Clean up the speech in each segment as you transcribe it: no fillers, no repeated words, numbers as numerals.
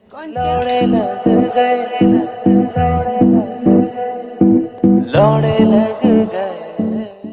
कौन लौड़े लग गए, लौड़े लग गए।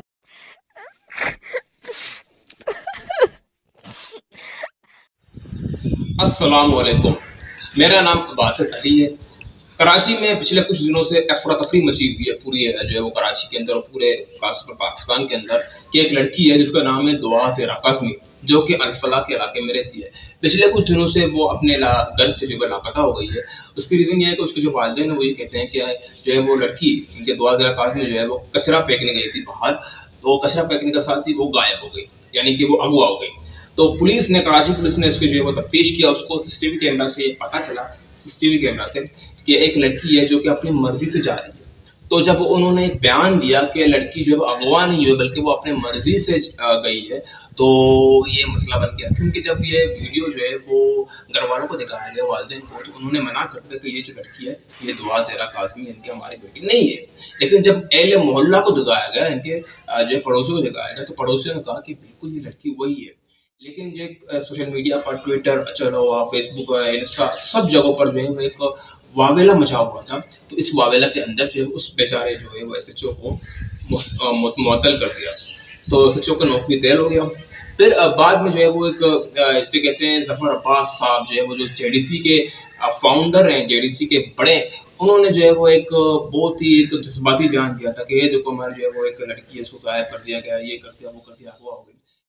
अस्सलाम वालेकुम। मेरा नाम बासित अली है। कराची में पिछले कुछ दिनों से अफरा तफरी मची हुई है पूरी जो है वो कराची के अंदर और पूरे पाकिस्तान के अंदर कि एक लड़की है जिसका नाम है दुआ ज़हरा काज़मी, जो कि अल-फलाह के इलाके में रहती है। पिछले कुछ दिनों से वो अपने घर से जो है लापता हो गई है। उसकी रीज़न ये है कि उसके जो वालिदैन है वो ये कहते हैं कि जो है वो लड़की इनके दुआ ज़हरा काज़मी जो है वो कचरा फेंकने गई थी बाहर, तो कचरा फेंकने के साथ ही वो गायब हो गई, यानी कि वो अगवा हो गई। तो पुलिस ने कराची पुलिस ने इसके जो है वो तफ्तीश किया। उसको सीसीटीवी कैमरा से पता चला, सीसीटीवी कैमरा से, कि एक लड़की है जो कि अपनी मर्जी से जा रही है। तो जब उन्होंने एक बयान दिया कि लड़की जो है वो अगवा नहीं हुई बल्कि वो अपने मर्जी से गई है, तो ये मसला बन गया। क्योंकि जब ये वीडियो जो है वो घर वालों को दिखाया गया, वालिदैन को, तो उन्होंने मना कर दिया कि ये जो लड़की है ये दुआ ज़हरा काज़मी इनकी हमारी बेटी नहीं है। लेकिन जब अहले मोहल्ला को दिखाया गया, इनके जो है पड़ोसियों को दिखाया गया, तो पड़ोसियों ने कहा कि बिल्कुल ये लड़की वही है। लेकिन जो सोशल मीडिया पर ट्विटर चलो, फेसबुक, इंस्टा, सब जगहों पर जो है वो एक वावेला मचा हुआ था। तो इस वावेला के अंदर जो है उस बेचारे जो है वो एसएचओ को मुअत्तल कर दिया। तो एसएचओ का नौकरी तेल हो गया। फिर बाद में जो है वो एक इसे कहते हैं ज़फ़र अब्बास साहब, जो है वो जो जेडीसी के फाउंडर हैं, जेडीसी के बड़े, उन्होंने जो है वो एक बहुत ही एक जज्बाती बयान दिया था कि ये देखो हमारी जो है वो एक लड़की है, उसको गायब कर दिया गया, ये कर दिया, वो कर दिया, अगवा हो गई।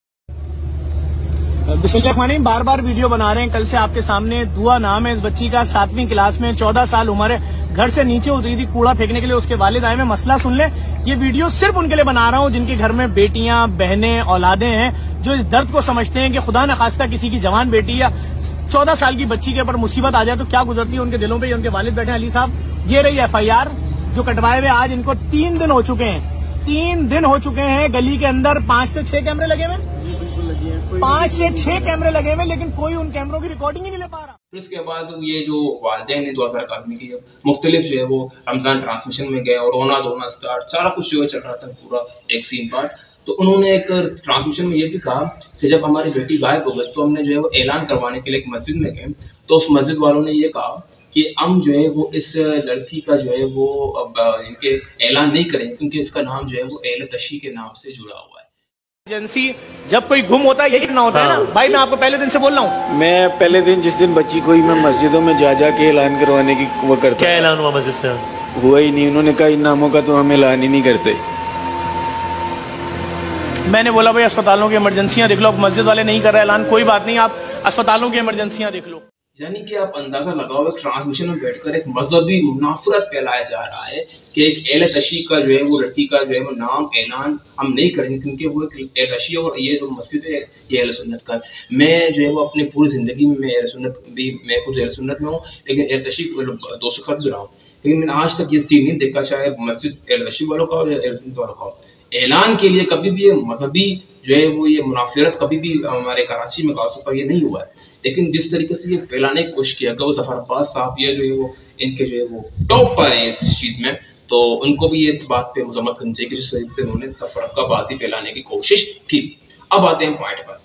बिस्मिल्लाह, बार बार वीडियो बना रहे हैं। कल से आपके सामने दुआ नाम है इस बच्ची का, 7वीं क्लास में, 14 साल उम्र है। घर से नीचे उतरी थी कूड़ा फेंकने के लिए, उसके वालिद आए में मसला सुन ले। ये वीडियो सिर्फ उनके लिए बना रहा हूँ जिनके घर में बेटियां, बहनें, औलादे हैं, जो इस दर्द को समझते हैं कि खुदा न खास्ता किसी की जवान बेटी या 14 साल की बच्ची के ऊपर मुसीबत आ जाए तो क्या गुजरती है उनके दिलों पे। उनके वालिद बैठे अली साहब, ये रही FIR जो कटवाए हुए। आज इनको 3 दिन हो चुके हैं, 3 दिन हो चुके हैं। गली के अंदर 5 से 6 कैमरे लगे हुए, 5 से 6 कैमरे लगे हुए, लेकिन कोई उन कैमरों की रिकॉर्डिंग ही नहीं ले पा रहा। फिर उसके बाद ये जो वालिदैन ने दुआ ज़हरा काज़मी की मुख्तलिफ जो है वो रमज़ान ट्रांसमिशन में गए और रोना धोना स्टार्ट, सारा कुछ जो है चल रहा था पूरा एक सीन पार्ट। तो उन्होंने एक ट्रांसमिशन में ये भी कहा कि जब हमारी बेटी गायब हो गई तो हमने जो है वो ऐलान करवाने के लिए एक मस्जिद में गए। तो उस मस्जिद वालों ने ये कहा कि हम जो है वो इस लड़की का जो है वो अब इनके ऐलान नहीं करेंगे, क्योंकि इसका नाम जो है वो एहले तशी के नाम से जुड़ा हुआ है। एजेंसी जब कोई गुम होता है यही करना होता है ना भाई। मैं आपको पहले दिन से बोल रहा हूँ। मैं पहले दिन जिस दिन बच्ची को ही मैं मस्जिदों में जा के ऐलान करवाने की वो करता। क्या ऐलान हुआ मस्जिद से? हुआ ही नहीं। उन्होंने कहा इन नामों का तो हम ऐलान ही नहीं करते। मैंने बोला भाई अस्पतालों की इमरजेंसियां देख लो, मस्जिद वाले नहीं कर रहे ऐलान, कोई बात नहीं, आप अस्पतालों की इमरजेंसियां देख लो। यानी कि आप अंदाजा लगाओ, एक ट्रांसमिशन में बैठकर एक मजहबी मुनाफरत फैलाया जा रहा है कि एक एहले तशी का जो है वो लड़की का जो है वो नाम ऐलान हम नहीं करेंगे क्योंकि वो एक एहले तशी है और ये जो मस्जिद है ये अहले सुन्नत का है। मैं जो है वो अपनी पूरी ज़िंदगी में अहले सुन्नत भी, मैं खुद अहले सुन्नत में हूँ, लेकिन एहले तशी दोस्तों खत भी रहा हूँ, लेकिन मैंने आज तक ये सीन नहीं देखा चाहे मस्जिद एहले तशी वालों का हो या अहले सुन्नत वालों का हो। ऐलान के लिए कभी भी ये मजहबी जो है वो ये मुनाफरत कभी भी हमारे कराची में खासतौर पर ये नहीं हुआ है। लेकिन जिस तरीके से ये फैलाने की कोशिश किया गया, वो ज़फ़र अब्बास साहब ये जो है वो इनके जो है वो टॉप पर हैं इस चीज़ में, तो उनको भी ये इस बात पे मज़म्मत करनी चाहिए कि जिस तरीके से उन्होंने तफरक़ाबाज़ी फैलाने की कोशिश की। अब आते हैं पॉइंट पर।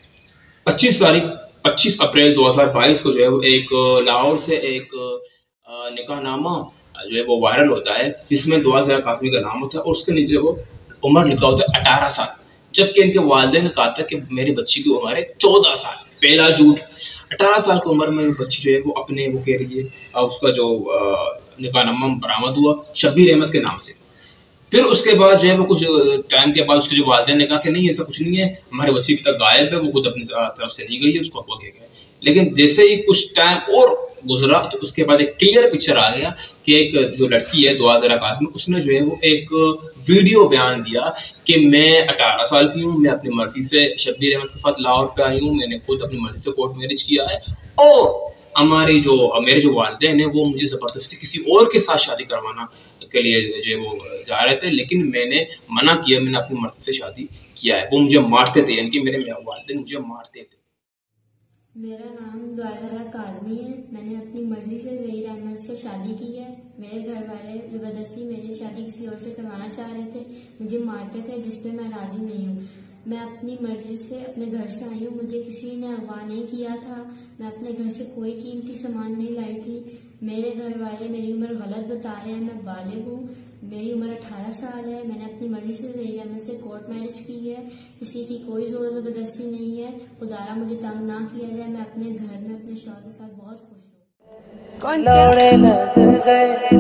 25 अप्रैल 2022 को जो है वो एक लाहौर से एक निकाहनामा जो है वो वायरल होता है जिसमें दुआ ज़हरा काज़मी का नाम होता है और उसके नीचे वो उम्र लिखा होता है 18 साल, जबकि इनके वालिदैन ने कहा था कि मेरी बच्ची की उम्र है 14 साल। पहला झूठ। 18 साल की उम्र में बच्ची जो है वो अपने वो कह रही है उसका जो निकाहनामा बरामद हुआ शब्बीर अहमद के नाम से। फिर उसके बाद जो है वो कुछ टाइम के बाद उसके जो वालिदैन ने कहा कि नहीं ऐसा कुछ नहीं है, हमारी बच्ची अभी तक गायब है, वो खुद अपनी तरफ से नहीं गई है, उसको अगवा किया गया है। लेकिन जैसे ही कुछ टाइम और गुजरा तो उसके बाद एक क्लियर पिक्चर आ गया कि एक जो लड़की है दुआ ज़हरा काज़मी, उसने जो है वो एक वीडियो बयान दिया कि मैं 18 साल की हूँ, मैं अपनी मर्जी से शब्बीर अहमद के साथ लाहौर पे आई हूँ, मैंने खुद अपनी मर्जी से कोर्ट मैरिज किया है और मेरे जो वालिदैन हैं वो मुझे ज़बरदस्ती किसी और के साथ शादी करवाना के लिए जो है वो जा रहे थे, लेकिन मैंने मना किया, मैंने अपनी मर्जी से शादी किया है। वो मुझे मारते थे, यानी कि मेरे वालिदैन मुझे मारते थे। मेरा नाम दुआ ज़हरा काज़मी है। मैंने अपनी मर्जी से ज़हीर अहमद से शादी की है। मेरे घर वाले ज़बरदस्ती मेरी शादी किसी और से करवाना चाह रहे थे, मुझे मारते थे, जिस पे मैं राजी नहीं हूँ। मैं अपनी मर्जी से अपने घर से आई हूँ, मुझे किसी ने अगवा नहीं किया था। मैं अपने घर से कोई कीमती सामान नहीं लाई थी। मेरे घर वाले मेरी उम्र गलत बता रहे हैं। मैं बालिग हूँ, मेरी उम्र 18 साल है। मैंने अपनी मर्जी से ज़हीर अहमद से कोर्ट मैरिज की है। किसी की कोई जोर जबरदस्ती नहीं है। खुदारा मुझे तंग ना किया जाए। मैं अपने घर में अपने शौहर के साथ बहुत खुश हूँ। कौन लौड़े लग गए,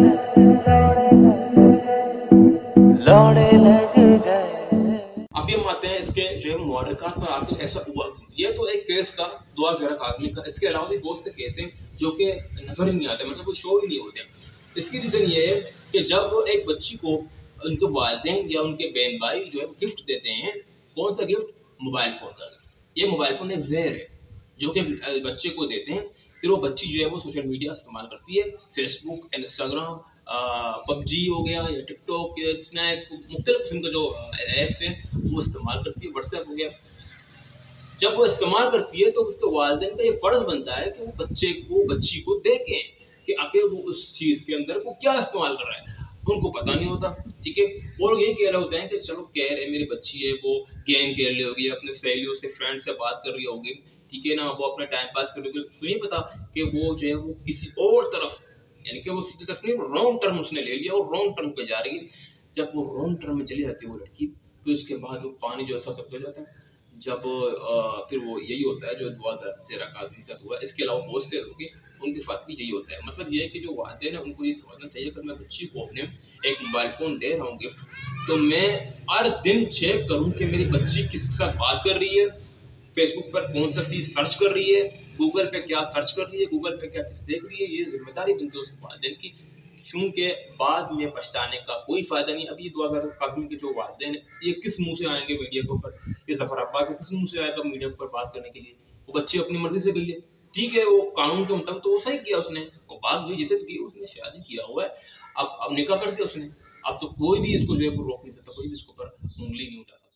लौड़े लग गए। अभी हम आते हैं इसके जो है मुहर्रिकात पर। आखिर ऐसा हुआ, ये तो एक केस था दुआ ज़हरा काज़मी का। इसके अलावा भी बहुत से केस हैं जो कि नजर नहीं आते, मतलब वो शो ही नहीं होते। इसकी रीज़न ये है कि जब एक बच्ची को उनके वालिदैन या उनके बहन भाई जो है गिफ्ट देते हैं, कौन सा गिफ्ट? मोबाइल फ़ोन का गिफ्ट। ये मोबाइल फ़ोन एक जहर है जो कि बच्चे को देते हैं। फिर वो बच्ची जो है वो सोशल मीडिया इस्तेमाल करती है, फेसबुक, इंस्टाग्राम, पबजी हो गया या टिकटॉक, स्नैप, मुख्तलिफ किस्म का जो ऐप्स हैं वो इस्तेमाल करती है, व्हाट्सएप हो गया। जब वो इस्तेमाल करती है तो उसके वालिदैन का ये फ़र्ज़ बनता है कि वो बच्ची को देखें कि आखिर वो उस चीज़ के अंदर वो क्या इस्तेमाल कर रहा है। उनको पता नहीं होता, ठीक है। वो लोग यही कह रहे होते हैं कि चलो कह रहे मेरी बच्ची है, वो गेम खेल रही होगी, अपने सहेलियों से, फ्रेंड से बात कर रही होगी, ठीक है ना, वो अपना टाइम पास कर रही होगी। उसको नहीं पता कि वो जो है वो किसी और तरफ, यानी कि वो सीधी तरफ नहीं, रॉन्ग टर्म उसने ले लिया और रॉन्ग टर्म पे जा रही है। जब वो रॉन्ग टर्म में चली जाती है वो लड़की, तो उसके बाद वो पानी जो ऐसा सब हो जाता है। जब फिर वो यही होता है जो दुआ ज़हरा काज़मी के साथ हुआ। इसके अलावा बहुत से लोग हैं उनके साथ भी यही होता है। मतलब ये है कि जो वालिदैन है उनको ये समझना चाहिए कि मैं बच्ची को अपने एक मोबाइल फ़ोन दे रहा हूँ गिफ्ट, तो मैं हर दिन चेक करूँ कि मेरी बच्ची किसके साथ बात कर रही है, फेसबुक पर कौन सा चीज़ सर्च कर रही है, गूगल पे क्या सर्च कर रही है, गूगल पे क्या चीज़ देख रही है। ये जिम्मेदारी बनती है उस वालिदैन की, चूँकि बाद में पछताने का कोई फ़ायदा नहीं। अभी दुआ ज़हरा काज़मी के जो वालिदैन हैं ये किस मुँह से आएंगे मीडिया के ऊपर? ये ज़फ़र अब्बास किस मुँह से आएगा मीडिया के ऊपर बात करने के लिए? वो बच्ची अपनी मर्ज़ी से गई है, ठीक है, वो कानून के मुताबिक तो वो सही किया उसने, वो बात गई जैसे भी की, उसने शादी किया हुआ है, अब निकाह कर दिया उसने। अब तो कोई भी इसको जो है वो रोक नहीं सकता, कोई भी इसके ऊपर उंगली नहीं उठा सकता।